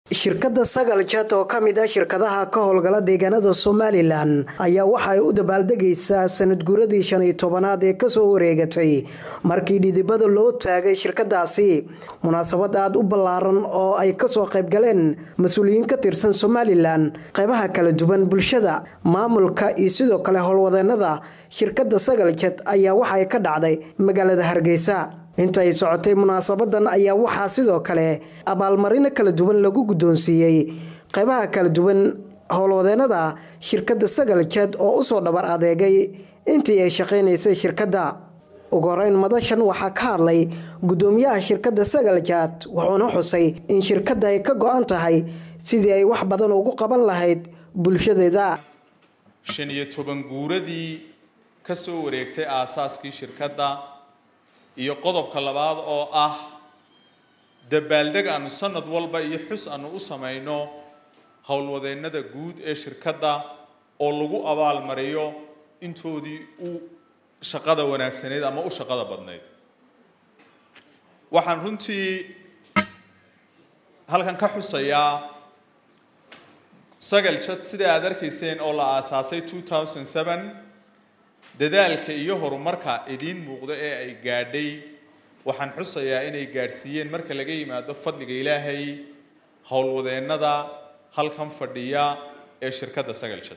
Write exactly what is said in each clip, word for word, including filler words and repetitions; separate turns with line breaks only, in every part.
shirkadda Sagal Chat oo kamid ah shirkadaha ka howlgala deegaanada Somaliland ayaa waxa ay u dabaaldegaysaa sanad guuradii shan iyo tobanaad ee ka soo wareegatay markii dhidibada loo taagay shirkadaasi munaasabad aad u ballaaran oo ay ka soo qayb galeen mas'uuliyiin ka tirsan Somaliland qaybaha kala duwan bulshada maamulka iyo sidoo kale howlwadeennada shirkadda Sagal Chat ayaa waxa ay ka dhacday magaalada Hargeysa inta ay socotay munaasabadan ayaa waxa sidoo kale abaalmarin kala duwan lagu gudoonsiiyay qaybaha kala duwan howlwadeennada shirkadda Sagal Chat oo u soo dhabar adeegay intii ay shaqeynaysay shirkadda ugu horeyn madashan waxa ka hadlay gudoomiyaha shirkadda Sagal Chat wuxuuna xusay in shirkadda ay ka go'an tahay sidii ay wax badan ugu qaban lahayd bulshadeeda
shan iyo toban guuradii ka soo wareegtay aasaaskii shirkadda iyo qodobka labaad oo ah dabaaldeg aanu sanad walba iyo xus aanu u sameeyno howlwadeennada guud ee shirkadda oo lagu abaal mariyo intoodii u shaqada wanaagsaneed ama u shaqada badneed waxaan runtii halkan ka xusayaa Sagal Chat sida aad arkayseen oo la aasaasay two thousand seven dadaalka iyo horumarka idin muuqda ee ay gaadhay waxaan xusayaa inay gaarsiiyeen marka laga yimaado fadliga Ilaahay howlwadeennada halkan fadhiya ee shirkadda Sagal Chat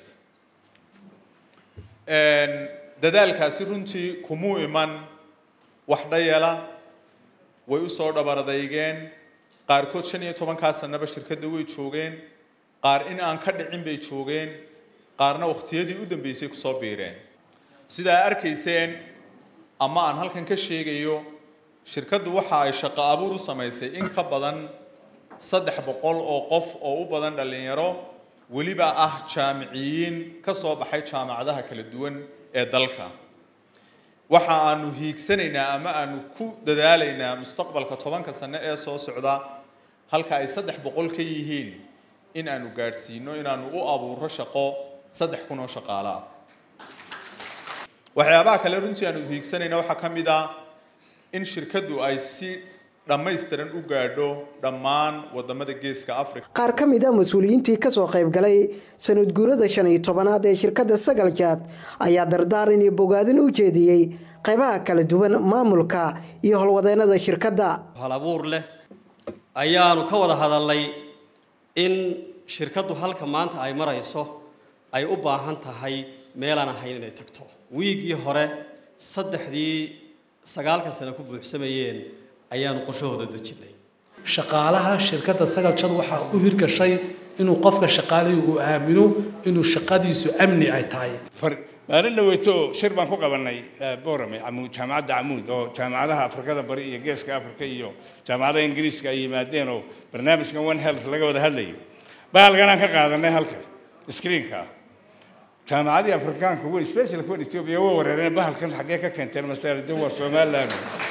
een dadaalkaasi runtii kumu iman wax dhayala way u soo dhabaradaygeen qaar kood shan iyo toban ka sanaba shirkadda way joogeen qaar in aan ka dhicin bay joogeen qaarna waqtiyadii u dambeysay ku soo biireen sida arkayseen ama aan halkan ka sheegayo shirkaddu waxa ay shaqo abuur u sameysay in ka badan saddex boqol oo qof oo u badan dhalinyaro waliba ah jaamiciyiin ka soo baxay jaamacadaha kala duwan ee dalka waxa aanu hiigsanaynaa ama aanu ku dadaalaynaa mustaqbalka tobanka sano ee soo socda halka ay saddex boqol ka yihiin in aanu gaarsiino inaanu u abuuro shaqo saddex kun oo shaqaale ah waxyaabaha kale runtii aanu hiigsanayna waxa kamid ah in shirkaddu ay si dhammaystiran u gaadho dhammaan wadamada geeska Afrika
qaar kamid ah mas'uuliyiintii ka soo qayb galay sanad guurada shan iyo tobanaad ee shirkadda Sagal Chat ayaa dardaaran iyo bogaadin u jeediyay qaybaha kala duwan maamulka iyo howlwadeennada shirkadda
hal abuur leh ayaanu ka wada hadalnay in shirkaddu halka maanta ay marayso ay u baahan tahay meel aan ahayn inay tagto wiigii hore saddexdii sagaalka sano ku buuxsameeyeen ayaanu qorshahooda dejinay
shaqaalaha shirkadda Sagal Chat waxa uu hirgashay inuu qofka shaqaalihi uu aamino inuu shaqadiisu amni ay tahay
maalin dhaweyto shir baan ku qabanay Boorame Amuud jaamacadda Amuud oo jaamacadaha Afrikada bari iyo geeska Afrika iyo jaamacadaha Ingiriiska ay yimaadeen oo barnaamijkan One Health laga wada hadlayay baalkan aan ka qaadanay halka screenka jaamacadii Afrikaanka way special ku Ethiopia way wareereen bahalkan xagee ka keenteen mas'aalada waa Soomaaliland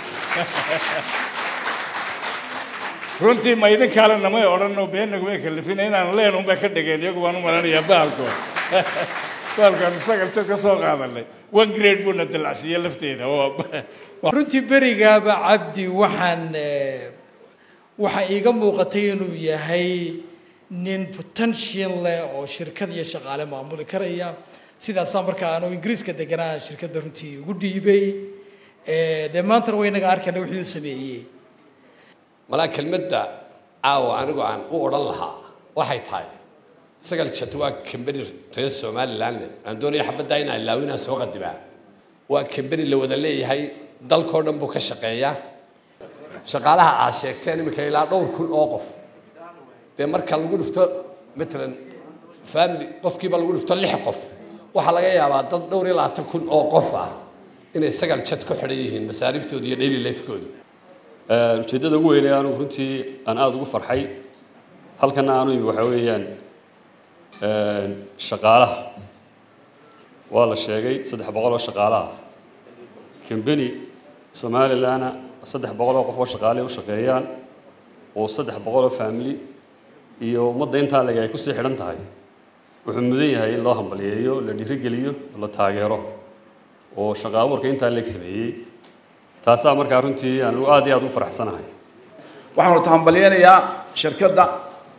runtii ma idin kale nama oranno beenagu way kalifin inaan leen un ba ka dhigeen iyagu waan u maranayaa bahalko bahalkan Sagal Chat ka soo qaadanay one grade buu nadalacsiye lafteeda oo
runtii berigaaba Cabdi waxaan waxa iiga muuqatay inuu yahay nin potential leh oo shirkad iyo shaqaale maamuli karaya sidaas markaa aanu Ingiriiska deganaa shirkadda runtii ugu dhiibay ee de maanta way naga arkana wuxuu sameeyay
malaa kelmadda aaw anigu aan u oran lahaa waxay tahay Sagal Chat waa company reer Somaliland aan doonay xabadda inay laawina soo qadibaa waa company la wada leeyahay dalkoo dhan buu ka shaqeeyaa shaqaalaha aad sheegteen imika ilaa dhowr kun oo qof de marka lagu dhufto midran family qofkiiba lagu dhufto lix qof waxa laga yaabaa dad dhowr iyo labaatan kun oo qof ah inay Sagal Chat ku xidhan yihiin masaariiftooda iyo daily life-kooda
ee ujeedada ugu weyn ee aanu runtii aan aad ugu farxay halkan aanu waxa weeyaan ee shaqaalaha waa la sheegay saddex boqol oo shaqaalaha company Somaliland saddex boqol oo qof oo shaqaale u shaqeeyaan oo saddex boqol oo family iyo ummadda inta laga ay ku sii xidhan tahay wuxuu mudan yahay in loo hambaliyeeyo la dhiirigeliyo la taageero oo shaqo abuurka inta la sameeyay taas markaa runtii aan aad iyo aad u faraxsanahay
waxaan u hambaliyeenayaa shirkadda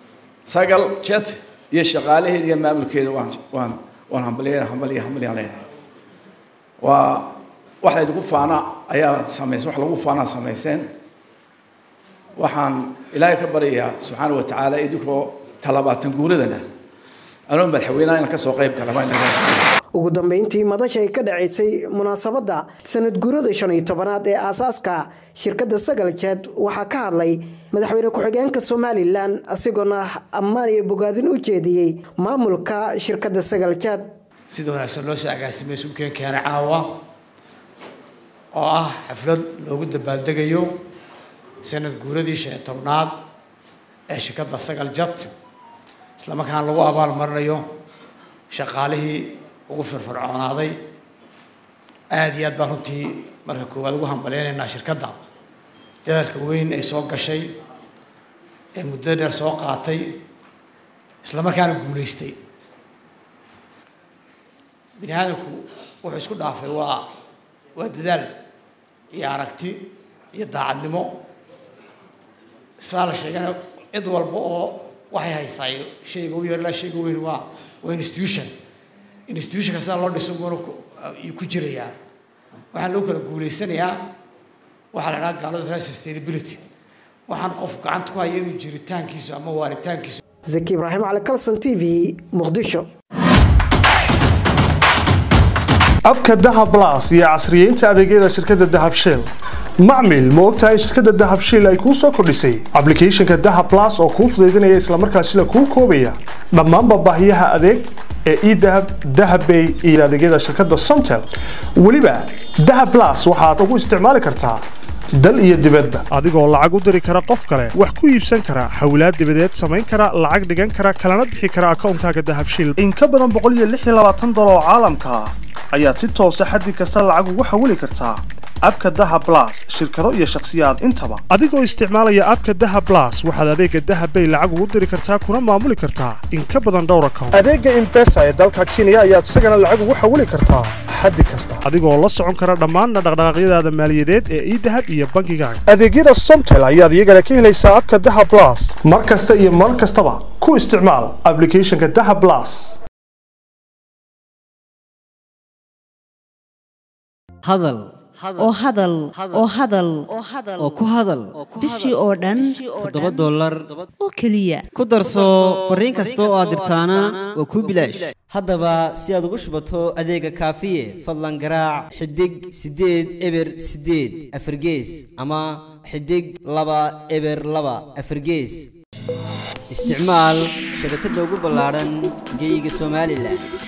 sagal jet iyo shaqaalaheeda iyo maamulkeeda waan waan waan hambalyeena hambaliya hambaliya leeyahay waa wax la idinku faana ayaa sameysay wax lagu faana sameyseen waxaan ilaahay ka baryayaa subxaana wa tacaala idinkoo talabaatan guuladana anoo madaxweynaha inaan ka soo qayb gala
ugu dambeyntii madasha ay ka dhaceysay munaasabadda sanad guurada shan iyo tobanaad ee aasaaska shirkadda Sagal Jet waxaa ka hadlay madaxweyne ku-xigeenka Somaliland asigoona ammaan iyo bogaadin u jeediyey maamulka shirkadda Sagal Jet
sidoo wanaagsan loo soo agaasimay suuqeen keena caawa oo ah xaflad loogu dabaaldegayo sanad guuradii shan iyo tobanaad ee shirkadda Sagal Jet isla markaan lagu abaal marinayo shaqaalihii ugu firfircoonaaday aad iyo aad baan runtii marka koowaad ugu hambaleynaynaa shirkadda dadaalka weyn ay soo gashay ee muddo dheer soo qaatay isla markaana guulaystay bini aadamku wuxuu isku dhaafay waa waa dadaal iyo aragti iyo daacadnimo saa la sheegana cid walba oo waxay haysaa shayga u yeerlaa shayga weyn waa waa institution institutionka sida loo dhiso goor ku jiraya waxaan loo kala guuleysanayaa waxa la yiraahdaa gaalada sustainability waxaan qof gacanta ku hayo inuu jiritaankiisa ama waaritaankiisa
Zaki Ibrahim على كلسن تي في مقدشو
abka dahab plus iyo casriyeynta adeegyada shirkadda dahab shell macmil ma ogtahay shirkadda dahab shell ay ku soo kordhisay applicationka dahab plus oo kuu fududeynaya isla markaasina kuu koobaya dhammaan baahiyaha adeeg ee e-dahab dahabbay iyo adeegyada shirkadda Somtel waliba dahab plus waxaad ugu isticmaali kartaa dal iyo dibadda adigoo lacag u diri kara qof kale wax ku iibsan kara xawlaad dibadeed samayn kara lacag dhigan kara kalana bixi kara akoonkaaga dahab shell in ka badan boqol iyo lix iyo labaatan dolar oo caalamka ayaad si toos ah xaddi kasta lacag ugu xawili kartaa abka dahab plus shirkado iyo shakhsiyaad intaba adigoo isticmaalaya abka dahab plus waxaad adeega dahabbay lacag ugu diri kartaa kuna maamuli kartaa in ka badan dhowr account adeega M-Pesa ee dalka Kenya ayaad isagana lacag ugu xawili kartaa xaddi kasta adigoo la socon kara dhammaan dhaqdhaqaaqyadaada maaliyadeed ee e-dahab iyo bangigaaga adeegyada Somtel ayaad iyagana ka helaysaa abka dahab plus mar kasta iyo mar kastaba ku isticmaal applicationka dahab plus
hadal oo hadal oo hadal oo ku hadal
bishii oo dhan
toddoba dollar
oo kaliya
ku darso fariin kasta oo aad dirtaana waa ku bilaash haddaba si aad ugu shubato adeega kaafiye fadlan garaac xidig sideed eber sideed afargees ama xidig laba eber laba afargees isticmaal shabakadda ugu ballaaran geyga Somaliland